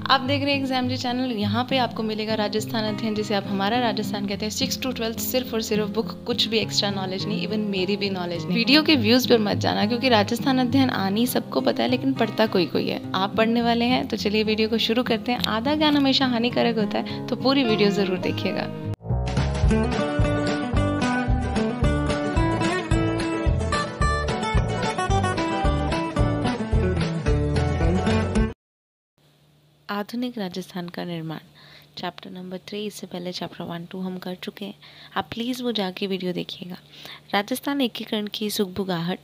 आप देख रहे हैं एग्जाम जी चैनल। यहाँ पे आपको मिलेगा राजस्थान अध्ययन, जिसे आप हमारा राजस्थान कहते हैं, 6 to 12 सिर्फ और सिर्फ बुक, कुछ भी एक्स्ट्रा नॉलेज नहीं, इवन मेरी भी नॉलेज नहीं। वीडियो के व्यूज पर मत जाना, क्योंकि राजस्थान अध्ययन आनी सबको पता है, लेकिन पढ़ता कोई कोई है। आप पढ़ने वाले हैं तो चलिए वीडियो को शुरू करते हैं। आधा ज्ञान हमेशा हानिकारक होता है, तो पूरी वीडियो जरूर देखिएगा। आधुनिक राजस्थान का निर्माण, चैप्टर नंबर 3। इससे पहले चैप्टर 1, 2 हम कर चुके हैं। आप प्लीज़ वो जाके वीडियो देखिएगा। राजस्थान एकीकरण की सुगबुगाहट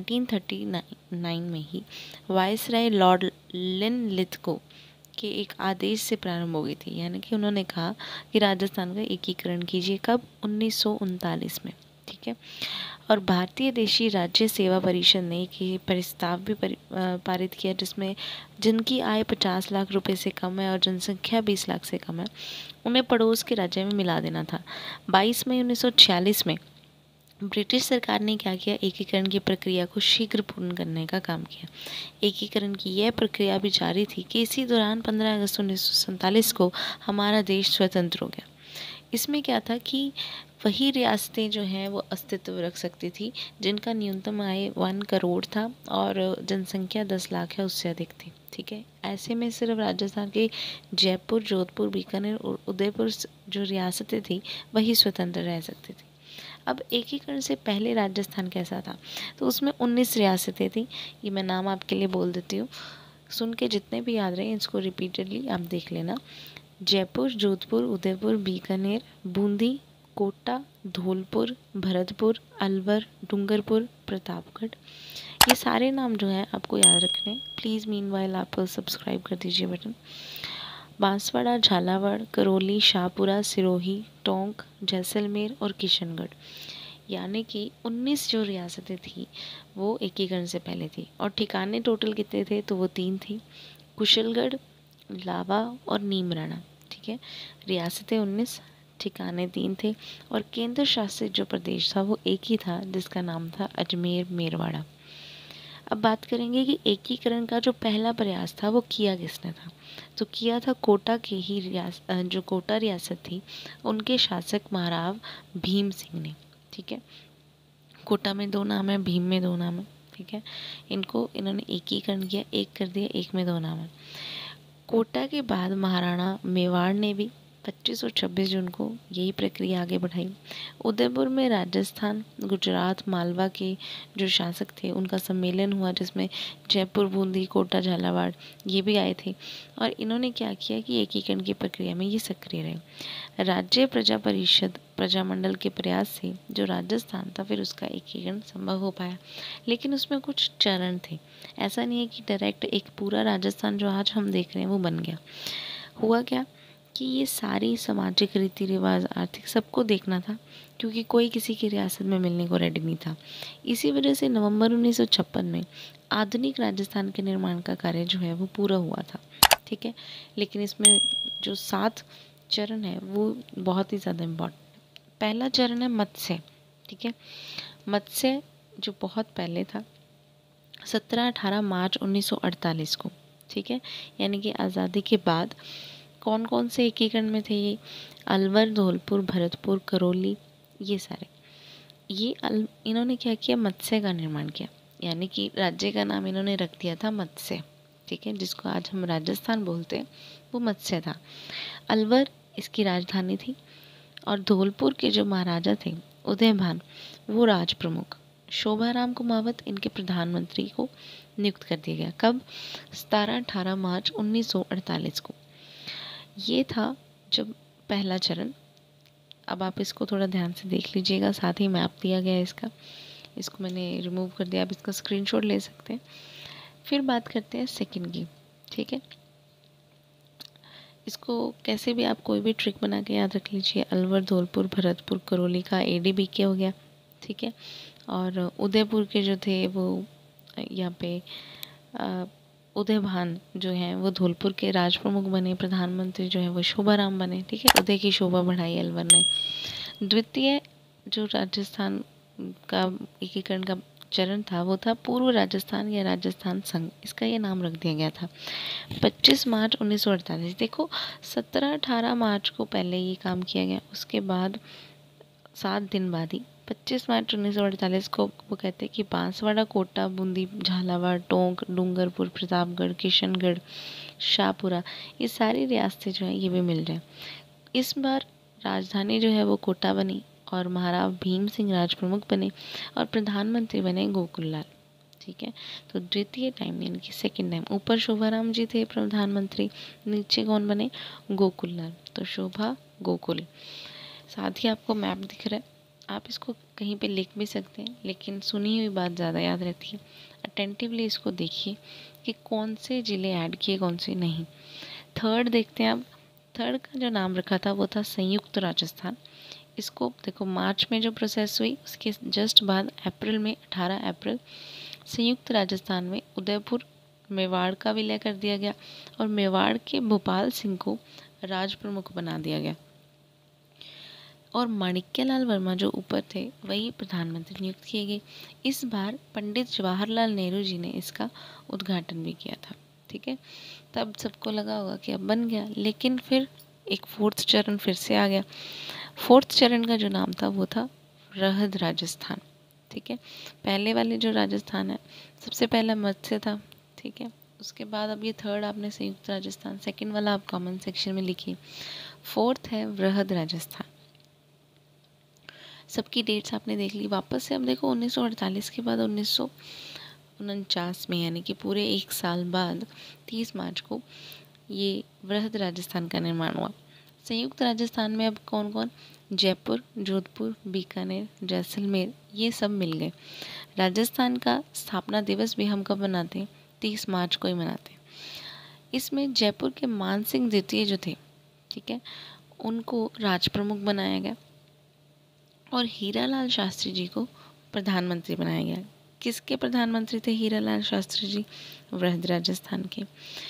1939 में ही वायसराय लॉर्ड लिनलिथगो के एक आदेश से प्रारंभ हो गई थी। यानी कि उन्होंने कहा कि राजस्थान का एकीकरण कीजिए। कब? 1939 में। ठीक है। और भारतीय देशी राज्य सेवा परिषद ने एक प्रस्ताव भी पारित किया, जिसमें जिनकी आय 50 लाख रुपए से कम है और जनसंख्या 20 लाख से कम है, उन्हें पड़ोस के राज्य में मिला देना था। 22 मई 1946 में ब्रिटिश सरकार ने क्या किया? एकीकरण की प्रक्रिया को शीघ्र पूर्ण करने का काम किया। एकीकरण की यह प्रक्रिया भी जारी थी कि इसी दौरान 15 अगस्त 1947 को हमारा देश स्वतंत्र हो गया। इसमें क्या था कि वही रियासतें जो हैं वो अस्तित्व रख सकती थी जिनका न्यूनतम आय 1 करोड़ था और जनसंख्या 10 लाख है उससे अधिक थी। ठीक है। ऐसे में सिर्फ राजस्थान के जयपुर, जोधपुर, बीकानेर और उदयपुर जो रियासतें थी वही स्वतंत्र रह सकती थी। अब एकीकरण से पहले राजस्थान कैसा था? तो उसमें 19 रियासतें थी। ये मैं नाम आपके लिए बोल देती हूँ, सुन के जितने भी याद रहे इसको रिपीटेडली आप देख लेना। जयपुर, जोधपुर, उदयपुर, बीकानेर, बूंदी, कोटा, धौलपुर, भरतपुर, अलवर, डूंगरपुर, प्रतापगढ़। ये सारे नाम जो हैं आपको याद रखने। प्लीज़ मीनवाइल आप सब्सक्राइब कर दीजिए बटन। बांसवाड़ा, झालावाड़, करौली, शाहपुरा, सिरोही, टोंक, जैसलमेर और किशनगढ़। यानी कि 19 जो रियासतें थी वो एकीकरण से पहले थी। और ठिकाने टोटल कितने थे? तो वो 3 थी, कुशलगढ़, लावा और नीमराना। ठीक है। रियासतें 19, ठिकाने 3 थे और केंद्र शासित जो प्रदेश था वो एक ही था, जिसका नाम था अजमेर मेरवाड़ा। अब बात करेंगे कि एकीकरण का जो पहला प्रयास था वो किया किसने था? तो किया था कोटा के ही जो कोटा रियासत थी उनके शासक महाराव भीम सिंह ने। ठीक है। कोटा में 2 नाम है, भीम में 2 नाम है। ठीक है। इन्होंने एकीकरण किया, एक कर दिया, एक में 2 नाम है। कोटा के बाद महाराणा मेवाड़ ने भी 25 और 26 जून को यही प्रक्रिया आगे बढ़ाई। उदयपुर में राजस्थान, गुजरात, मालवा के जो शासक थे उनका सम्मेलन हुआ, जिसमें जयपुर, बूंदी, कोटा, झालावाड़ ये भी आए थे। और इन्होंने क्या किया कि एकीकरण की प्रक्रिया में ये सक्रिय रहे। राज्य प्रजा परिषद प्रजामंडल के प्रयास से जो राजस्थान था फिर उसका एकीकरण संभव हो पाया, लेकिन उसमें कुछ चरण थे। ऐसा नहीं है कि डायरेक्ट एक पूरा राजस्थान जो आज हम देख रहे हैं वो बन गया। हुआ क्या कि ये सारी सामाजिक रीति रिवाज, आर्थिक, सबको देखना था, क्योंकि कोई किसी की रियासत में मिलने को रेडी नहीं था। इसी वजह से नवंबर 1956 में आधुनिक राजस्थान के निर्माण का कार्य जो है वो पूरा हुआ था। ठीक है। लेकिन इसमें जो 7 चरण है वो बहुत ही ज़्यादा इम्पोर्टेंट। पहला चरण है मत्स्य। ठीक है। मत्स्य जो बहुत पहले था, 17-18 मार्च 1948 को। ठीक है। यानी कि आज़ादी के बाद कौन कौन से एकीकरण में थे ये? अलवर, धौलपुर, भरतपुर, करौली, ये सारे। इन्होंने क्या किया? मत्स्य का निर्माण किया। यानी कि राज्य का नाम इन्होंने रख दिया था मत्स्य। ठीक है। जिसको आज हम राजस्थान बोलते हैं वो मत्स्य था। अलवर इसकी राजधानी थी और धौलपुर के जो महाराजा थे उदयभान, वो राज प्रमुख। शोभाराम कुमावत इनके प्रधानमंत्री को नियुक्त कर दिया गया। कब? 17-18 मार्च 1948 को। ये था जब पहला चरण। अब आप इसको थोड़ा ध्यान से देख लीजिएगा, साथ ही मैप दिया गया है इसको मैंने रिमूव कर दिया, आप इसका स्क्रीनशॉट ले सकते हैं। फिर बात करते हैं सेकंड की। ठीक है। इसको कैसे भी आप कोई भी ट्रिक बना के याद रख लीजिए। अलवर, धौलपुर, भरतपुर, करौली का ADBK हो गया। ठीक है। और उदयपुर के जो थे वो यहाँ पे उदयभान जो हैं वो धौलपुर के राज प्रमुख बने। प्रधानमंत्री जो है वो शोभाराम बने। ठीक है। उदय की शोभा बढ़ाई अलवर ने। द्वितीय जो राजस्थान का एकीकरण का चरण था वो था पूर्व राजस्थान या राजस्थान संघ, इसका ये नाम रख दिया गया था। 25 मार्च 1948, देखो 17-18 मार्च को पहले ये काम किया गया, उसके बाद 7 दिन बाद ही 25 मार्च 1948 को वो कहते हैं कि बांसवाड़ा, कोटा, बूंदी, झालावाड़, टोंक, डूंगरपुर, प्रतापगढ़, किशनगढ़, शाहपुरा, ये सारी रियासतें जो हैं ये भी मिल रहे हैं। इस बार राजधानी जो है वो कोटा बनी और महाराव भीम सिंह राजप्रमुख बने और प्रधानमंत्री बने गोकुललाल। ठीक है, तो द्वितीय टाइम यानी कि सेकेंड टाइम, ऊपर शोभाराम जी थे प्रधानमंत्री, नीचे कौन बने, गोकुललाल। तो शोभा, गोकुल। साथ ही आपको मैप दिख रहा है, आप इसको कहीं पे लिख भी सकते हैं, लेकिन सुनी हुई बात ज़्यादा याद रहती है। अटेंटिवली इसको देखिए कि कौन से ज़िले ऐड किए, कौन से नहीं। थर्ड देखते हैं आप, थर्ड का जो नाम रखा था वो था संयुक्त राजस्थान। इसको देखो मार्च में जो प्रोसेस हुई उसके जस्ट बाद अप्रैल में 18 अप्रैल संयुक्त राजस्थान में उदयपुर, मेवाड़ का विलय कर दिया गया और मेवाड़ के भोपाल सिंह को राज प्रमुख बना दिया गया और माणिक्यलाल वर्मा जो ऊपर थे वही प्रधानमंत्री नियुक्त किए गए। इस बार पंडित जवाहरलाल नेहरू जी ने इसका उद्घाटन भी किया था। ठीक है, तब सबको लगा होगा कि अब बन गया, लेकिन फिर एक फोर्थ चरण फिर से आ गया। फोर्थ चरण का जो नाम था वो था वृहद राजस्थान। ठीक है, पहले वाले जो राजस्थान है सबसे पहला मत्स्य था। ठीक है, उसके बाद अब ये थर्ड आपने संयुक्त राजस्थान, सेकंड वाला आप कमेंट सेक्शन में लिखिए। फोर्थ है वृहद राजस्थान। सबकी डेट्स आपने देख ली। वापस से अब देखो 1948 के बाद 1949 में यानी कि पूरे एक साल बाद 30 मार्च को ये वृहद राजस्थान का निर्माण हुआ। संयुक्त राजस्थान में अब कौन कौन, जयपुर, जोधपुर, बीकानेर, जैसलमेर, ये सब मिल गए। राजस्थान का स्थापना दिवस भी हम कब मनाते हैं, 30 मार्च को ही मनाते हैं। इसमें जयपुर के मान सिंह द्वितीय जो थे, ठीक है, उनको राज प्रमुख बनाया गया और हीरालाल शास्त्री जी को प्रधानमंत्री बनाया गया। किसके प्रधानमंत्री थे हीरालाल शास्त्री जी, वृहद राजस्थान के।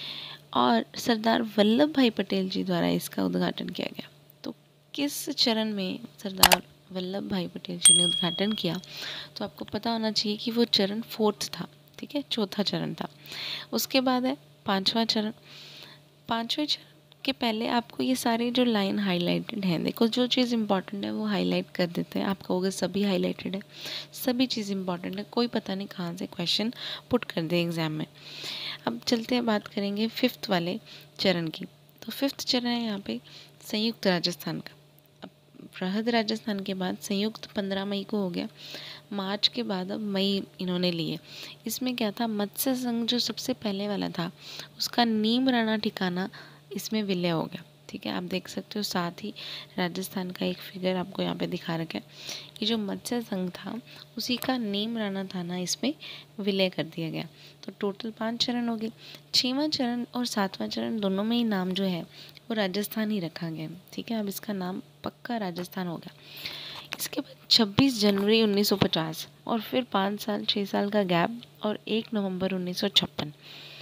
और सरदार वल्लभ भाई पटेल जी द्वारा इसका उद्घाटन किया गया। तो किस चरण में सरदार वल्लभ भाई पटेल जी ने उद्घाटन किया, तो आपको पता होना चाहिए कि वो चरण फोर्थ था। ठीक है, चौथा चरण था। उसके बाद है पांचवा चरण। पांचवें चरण के पहले आपको ये सारे जो लाइन हाईलाइटेड हैं, देखो जो चीज़ इंपॉर्टेंट है वो हाईलाइट कर देते हैं। आप कहोगे सभी हाईलाइटेड है, सभी चीज़ इंपॉर्टेंट है, कोई पता नहीं कहाँ से क्वेश्चन पुट कर दे एग्जाम में। अब चलते हैं, बात करेंगे फिफ्थ वाले चरण की। तो फिफ्थ चरण है यहाँ पे संयुक्त राजस्थान का। अब वृहद राजस्थान के बाद संयुक्त 15 मई को हो गया। मार्च के बाद अब मई इन्होंने लिए। इसमें क्या था, मत्स्य संघ जो सबसे पहले वाला था उसका नीम राणा ठिकाना इसमें विलय हो गया। ठीक है, आप देख सकते हो, साथ ही राजस्थान का एक फिगर आपको यहाँ पे दिखा रखा है कि जो मत्स्य संघ था उसी का नीम राणा थाना इसमें विलय कर दिया गया। तो टोटल 5 चरण हो गए। 6वां चरण और 7वां चरण दोनों में ही नाम जो है वो राजस्थान ही रखा गया। ठीक है, अब इसका नाम पक्का राजस्थान हो गया। इसके बाद 26 जनवरी 1950 और फिर 5 साल 6 साल का गैप और 1 नवंबर 1956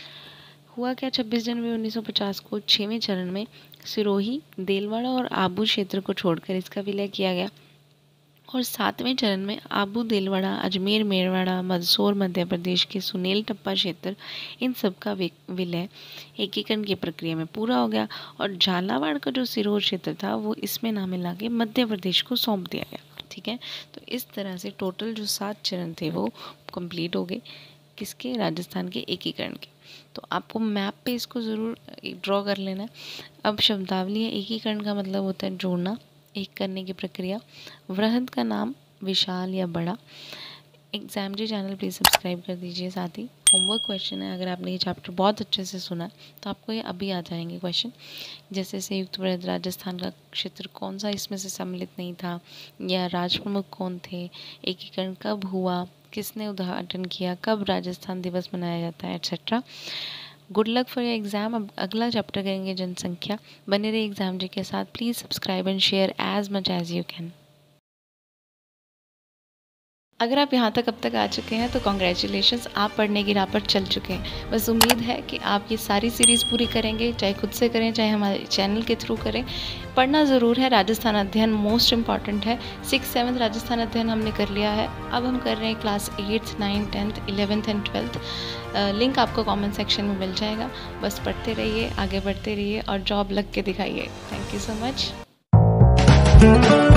हुआ क्या। 26 जनवरी 1950 को 6वें चरण में सिरोही, देलवाड़ा और आबू क्षेत्र को छोड़कर इसका विलय किया गया और 7वें चरण में आबू, देलवाड़ा, अजमेर, मेरवाड़ा, मंदसौर मध्य प्रदेश के सुनेल टप्पा क्षेत्र, इन सब का विलय एकीकरण की प्रक्रिया में पूरा हो गया और झालावाड़ का जो सिरोही क्षेत्र था वो इसमें ना मिला के मध्य प्रदेश को सौंप दिया गया। ठीक है, तो इस तरह से टोटल जो 7 चरण थे वो कंप्लीट हो गए, किसके, राजस्थान के एकीकरण के। तो आपको मैप पे इसको ज़रूर ड्रॉ कर लेना है। अब शब्दावली है, एकीकरण का मतलब होता है जोड़ना, एक करने की प्रक्रिया। वृहद का नाम विशाल या बड़ा। Exam ji channel please subscribe कर दीजिए। साथ ही होमवर्क क्वेश्चन है, अगर आपने ये चैप्टर बहुत अच्छे से सुना तो आपको ये अभी आ जाएंगे क्वेश्चन, जैसे संयुक्त वृहद राजस्थान का क्षेत्र कौन सा इसमें से सम्मिलित नहीं था, या राज प्रमुख कौन थे, एकीकरण कब हुआ, किसने उद्घाटन किया, कब राजस्थान दिवस मनाया जाता है, etcetera. Good luck for your exam. अब अगला चैप्टर करेंगे जनसंख्या। बने रहिए एग्जाम जी के साथ। Please subscribe and share as much as you can. अगर आप यहाँ तक अब तक आ चुके हैं तो कॉन्ग्रेचुलेशंस, आप पढ़ने की राह पर चल चुके हैं। बस उम्मीद है कि आप ये सारी सीरीज़ पूरी करेंगे, चाहे खुद से करें चाहे हमारे चैनल के थ्रू करें। पढ़ना ज़रूर है, राजस्थान अध्ययन मोस्ट इम्पॉर्टेंट है। 6th 7th राजस्थान अध्ययन हमने कर लिया है, अब हम कर रहे हैं class 8th 9th 10th 11th and 12th। Link आपको कमेंट सेक्शन में मिल जाएगा। बस पढ़ते रहिए, आगे बढ़ते रहिए और जॉब लग के दिखाइए। Thank you so much.